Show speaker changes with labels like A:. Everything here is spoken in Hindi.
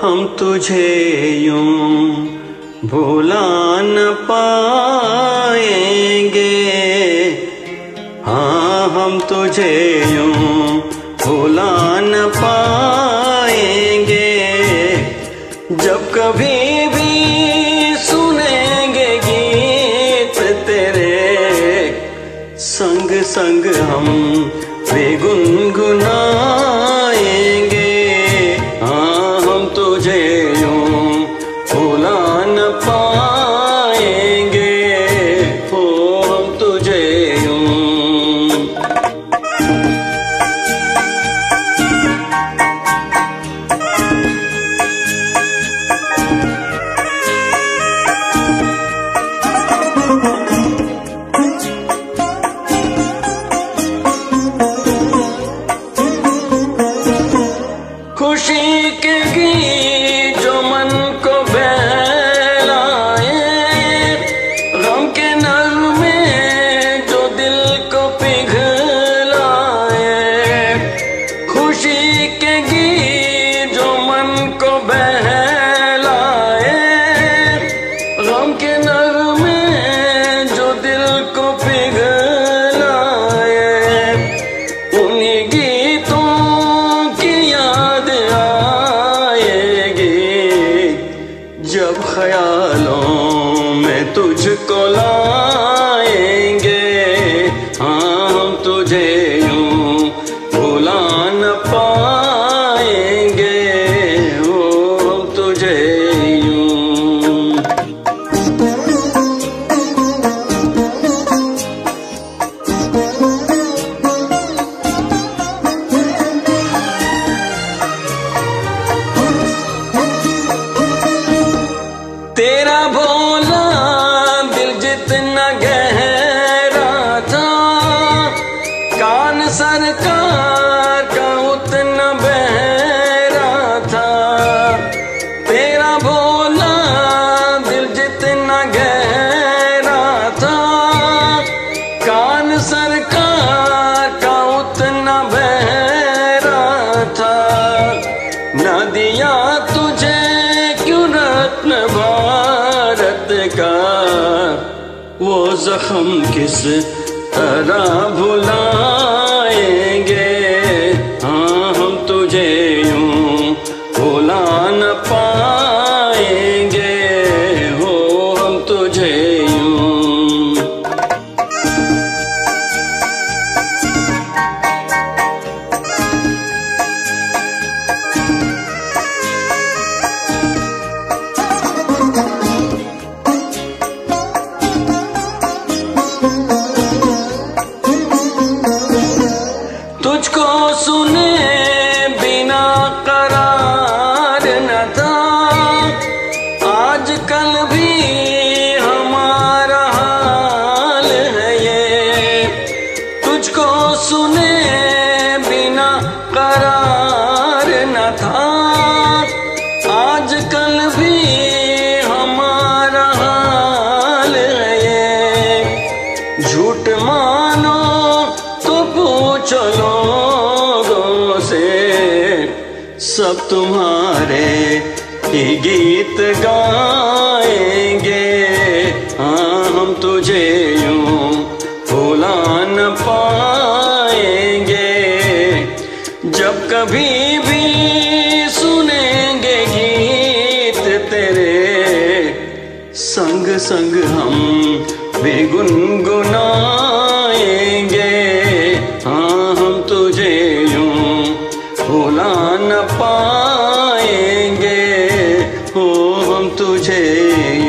A: हम तुझे यूं भुला न पाएंगे। हाँ हम तुझे यूं भुला न पाएंगे। जब कभी भी सुनेंगे गीत तेरे, संग संग हम वे गुनगुनाएंगे। हाँ हम तुझे यूं भुला न पाएंगे। हो हम तुझे यूं। खुशी के गीत जो मन को बहलाए, गम के नगमे जो दिल को पिघलाए। खुशी के गीत जो मन को बहलाए, गम के नगमे जो दिल को पिघलाए। उन्हीं गीतों जब ख्यालों में तुझको लाएंगे। हाँ हम तुझे यूं भुला न पाएंगे। हो हम तुझे यूं। तेरा भोला दिल जितना गहरा था, कान सरकार का उतना बहरा था। तेरा भोला दिल जितना गहरा था, कान सरकार का उतना बहरा था। न दिया तुझे क्यों रत्न भारत का, वो जख्म किस तरह भुलाएंगे। हाँ हम तुझे यूं भुला न पाएंगे। हो हम तुझे यूं। तुझको सुने बिना करार न था, आज कल भी हमारा हाल है ये। तुझको सुने बिना करार न था, आज कल भी हमारा हाल है ये। झूठ मानो तो पूछो लोगों से, सब तुम्हारे ही गीत गाएंगे। हाँ हम तुझे यूं भुला न पाएंगे। जब कभी भी सुनेंगे गीत तेरे, संग संग हम भी गुनगुनाएंगे। हाँ हम तुझे यूं भुला न पाएंगे। हो हम तुझे